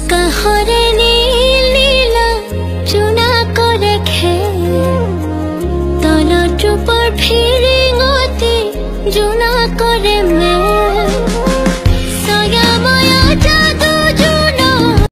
কাহৰে নীলা চুনা কৰে খেল তলত ৰূপৰ ভিৰ